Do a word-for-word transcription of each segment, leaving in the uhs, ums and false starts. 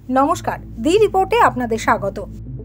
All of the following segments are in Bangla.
নমস্কার, দি রিপোর্টে আপনাদের স্বাগত।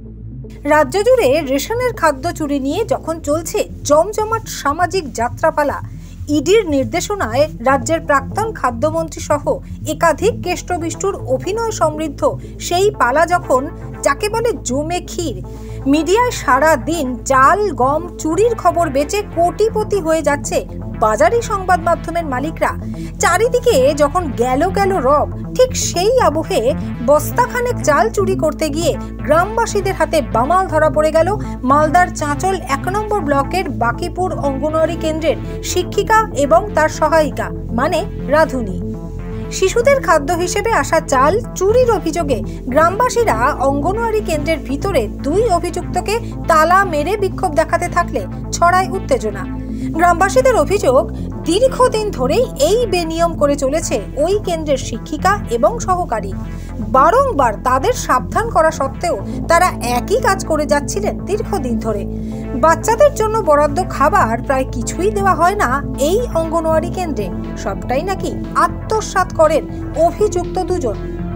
রাজ্য জুড়ে রেশনের খাদ্য চুরি নিয়ে যখন চলছে জমজমাট সামাজিক যাত্রাপালা, ইডির নির্দেশনায় রাজ্যের প্রাক্তন খাদ্যমন্ত্রী সহ একাধিক কেষ্টবিষ্টুর অভিনয় সমৃদ্ধ সেই পালা যখন যাকে বলে জমে ক্ষীর, মিডিয়ায় সারা দিন চাল গম চুরির খবর বেচে কোটিপতি হয়ে যাচ্ছে বাজারি সংবাদ মাধ্যমের মালিকরা, চারিদিকে যখন গেল গেল রব, ঠিক সেই আবহে বস্তাখানেক চাল চুরি করতে গিয়ে গ্রামবাসীদের হাতে বামাল ধরা পড়ে গেল মালদার চাঁচল এক নম্বর ব্লকের বাকিপুর অঙ্গনওয়াড়ি কেন্দ্রের শিক্ষিকা এবং তার সহায়িকা মানে রাধুনী। শিশুদের খাদ্য হিসেবে আসা চাল চুরির অভিযোগে গ্রামবাসীরা অঙ্গনওয়াড়ি কেন্দ্রের ভিতরে দুই অভিযুক্তকে তালা মেরে বিক্ষোভ দেখাতে থাকলে ছড়ায় উত্তেজনা। গ্রামবাসীদের অভিযোগ, দীর্ঘদিন ধরেই এই বেনিয়ম করে চলেছে ওই কেন্দ্রের শিক্ষিকা এবং সহকারী। বারংবার তাদের সাবধান করা সত্ত্বেও তারা একই কাজ করে যাচ্ছিলেন দীর্ঘদিন ধরে। বাচ্চাদের জন্য বরাদ্দ খাবার প্রায় কিছুই দেওয়া হয় না এই অঙ্গনওয়াড়ি কেন্দ্রে, সবটাই নাকি আত্মসাৎ করেন অভিযুক্ত দুজন।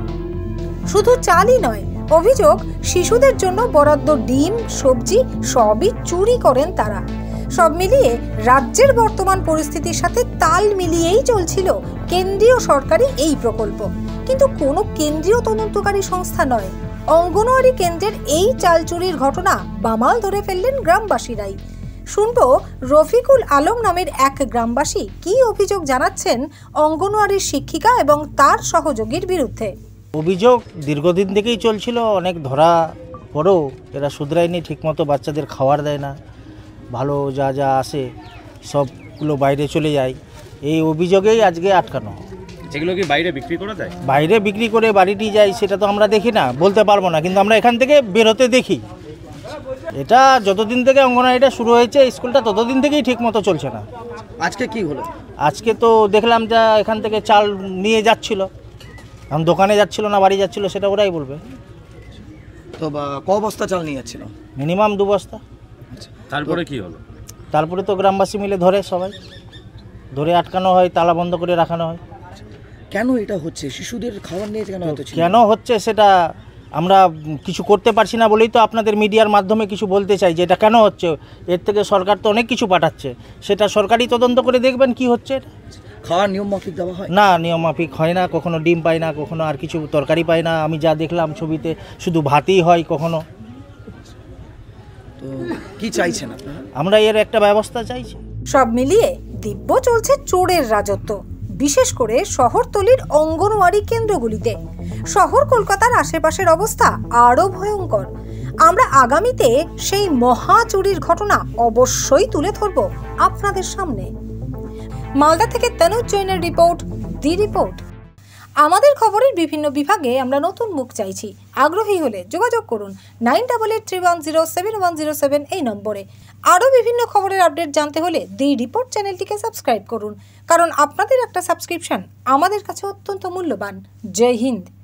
শুধু চালই নয়, অভিযোগ শিশুদের জন্য বরাদ্দ ডিম সবজি সবই চুরি করেন তারা। সব মিলিয়ে রাজ্যের বর্তমান পরিস্থিতির সাথে তাল মিলিয়েই চলছিল কেন্দ্রীয় সরকারি এই প্রকল্প, কিন্তু কোনো কেন্দ্রীয় তদন্তকারী সংস্থা নয়। অঙ্গনওয়াড়ি কেন্দ্রের এই চাল চুরির ঘটনা বামাল ধরে ফেললেন গ্রামবাসীরাই। শুনবো রফিকুল আলম নামের এক গ্রামবাসী কি অভিযোগ জানাচ্ছেন অঙ্গনওয়াড়ির শিক্ষিকা এবং তার সহযোগীর বিরুদ্ধে। অভিযোগ দীর্ঘদিন থেকেই চলছিল, অনেক ধরা পরেও এরা শুধরায়নি, ঠিকমতো বাচ্চাদের খাবার দেয় না, ভালো যা যা আসে সবগুলো বাইরে চলে যায়। এই অভিযোগেই আজকে আটকানো। এগুলো কি বাইরে বিক্রি করা যায়? বাইরে বিক্রি করে বাড়িটি যায় সেটা তো আমরা দেখি না, বলতে পারবো না, কিন্তু আমরা এখান থেকে বেরোতে দেখি। এটা যতদিন থেকে অঙ্গনওয়াড়িটা শুরু হয়েছে স্কুলটা ততদিন থেকেই ঠিকমতো চলছে না। আজকে কি হলো? আজকে তো দেখলাম যা এখান থেকে চাল নিয়ে যাচ্ছিল, এখন দোকানে যাচ্ছিল না বাড়ি যাচ্ছিল সেটা ওরাই বলবে। তো ক বস্তা চাল নিয়ে যাচ্ছিল? মিনিমাম দু বস্তা। তারপরে কি হলো? তারপরে তো গ্রামবাসী মিলে ধরে, সবাই ধরে আটকানো হয়, তালা বন্ধ করে রাখানো হয়। কেন এটা হচ্ছে? শিশুদের খাবার নিয়ে কেন হচ্ছে? কেন হচ্ছে সেটা আমরা কিছু করতে পারছি না বলেই তো আপনাদের মিডিয়ার মাধ্যমে কিছু বলতে চাই যে এটা কেন হচ্ছে। এর থেকে সরকার তো অনেক কিছু পাঠাচ্ছে, সেটা সরকারি তদন্ত করে দেখবেন কি হচ্ছে। এটা খাওয়ার নিয়ম মাফিক দেওয়া হয় না, নিয়ম মাফিক হয় না, কখনো ডিম পাই না, কখনো আর কিছু তরকারি পাই না। আমি যা দেখলাম ছবিতে শুধু ভাতই হয় কখনো। তো কি চাইছেন আপনারা? আমরা এর একটা ব্যবস্থা চাইছি। সব মিলিয়ে দিব্য চলছে চোরের রাজত্ব, বিশেষ করে শহরতলির অঙ্গনওয়াড়ি কেন্দ্রগুলিতে। শহর কলকাতার আশেপাশের অবস্থা আরো ভয়ঙ্কর। আমরা আগামীতে সেই মহা চুরির ঘটনা অবশ্যই তুলে ধরব আপনাদের সামনে। মালদা থেকে তনুজ জৈনের রিপোর্ট, দি রিপোর্ট। আমাদের খবরের বিভিন্ন বিভাগে আমরা নতুন মুখ চাইছি। আগ্রহী হলে যোগাযোগ করুন nine double eight three one zero seven one zero seven এই নম্বরে। আরও বিভিন্ন খবরের আপডেট জানতে হলে দি রিপোর্ট চ্যানেলটিকে সাবস্ক্রাইব করুন, কারণ আপনাদের একটা সাবস্ক্রিপশন আমাদের কাছে অত্যন্ত মূল্যবান। জয় হিন্দ।